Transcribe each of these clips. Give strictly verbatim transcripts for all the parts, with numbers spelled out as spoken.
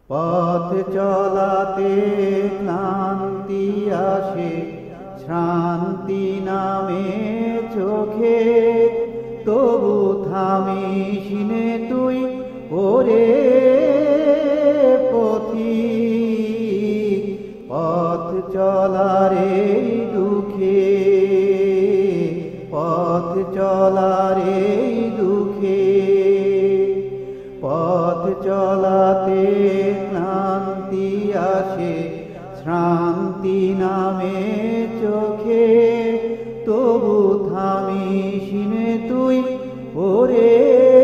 পথ চলাতে ক্লান্তি আসে, শ্রান্তি নামে চোখে, তবু থামিস নে তুই ওরে পথিক। পথ চলারে দুঃখে, পথ চলারে দুঃখে, পথ চলাতে ক্লান্তি আসে, শ্রান্তি নামে চোখে, তবু থামিস নে তুই ওরে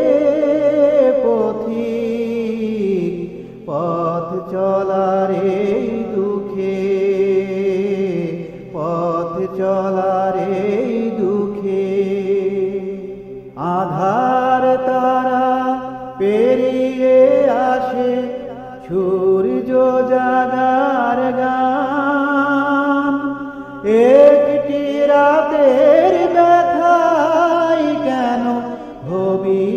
পথিক। পথ চলারে দুঃখে, পথ চলারে দুঃখে, আধার তারা পেরিয়ে আসে, সূর্য জাগার গান। একটি রাতের ব্যথায় কেন হবি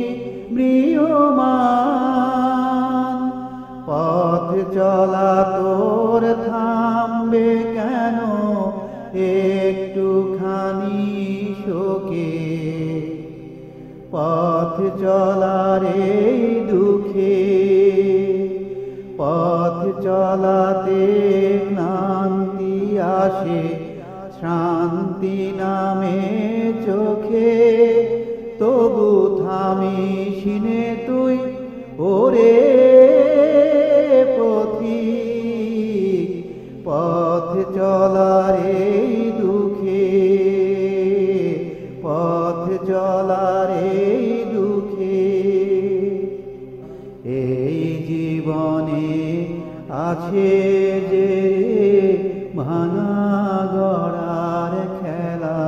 ম্রিয়মান? পথ চলা তোর থামবে কেন একটুখানি শোকে? পথ চলারে দুঃখে, পথ চলাতে ক্লান্তি আসে, শ্রান্তি নামে চোখে, তবু থামিস নে তুই ওরে পথিক। পথ চলারে দুঃখে, পথ চলারে দুঃখে, এই জীবনে আছে যে ভাঙা গড়ার খেলা,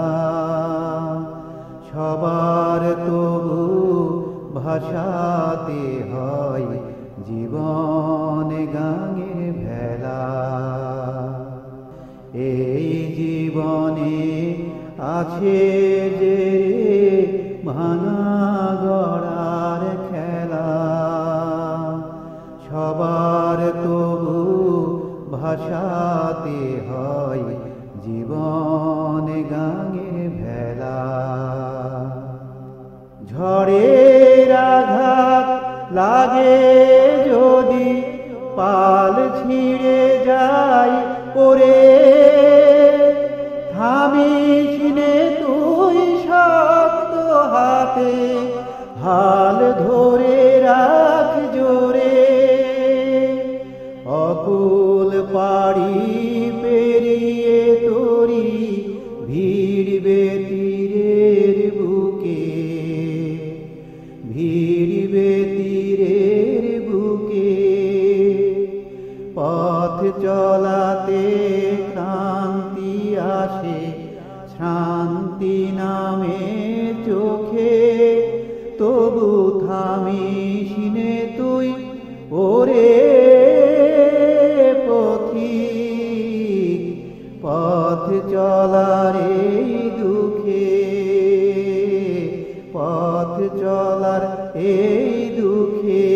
সবার তবু ভাসাতে হয় জীবন গাঙের ভেলা। এই জীবনে আছে যে ভাঙা গড়ার খেলা, সবার তবু ভাসাতে হয় জীবন গাঙের ভেলা। ঝড়ের আঘাত লাগে যদি পাল ছিঁড়ে যায় ওরে, থামিস নে তুই শক্ত হাতে, হাল ধরে রাখ জোরে। অকুল পাড়ি পেরিয়ে তোরি ভিড়বে তীরের বুকে, ভিড়বে তীরের বুকে। পথ চলাতে ক্লান্তি আসে, শ্রান্তি নামে চোখে, তবু থামিস নে তুই ওরে পথিক। পথ চলারে দুঃখে, পথ চলার এই দুঃখে,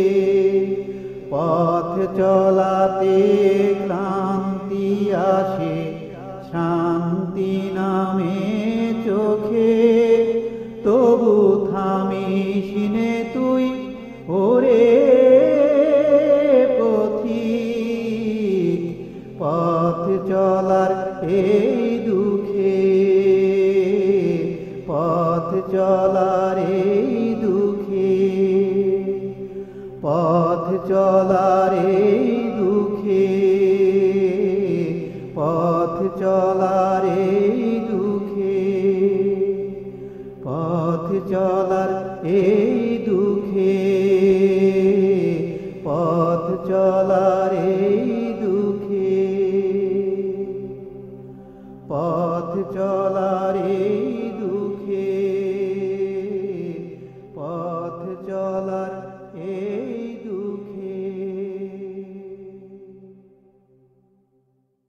পথ চলাতে ক্লান্তি আসে, শান্তি নামে চোখে, তবু থামিস নে তুই ওরে পথিক। পথ চলার এই দুঃখে, পথ চলার এই দুঃখে, পথ চলার এই দুঃখে, পথ চলার এই দুঃখে, পথ চলার এই দুঃখে, পথ চলার এই দুঃখে, পথ চলার এই দুঃখে।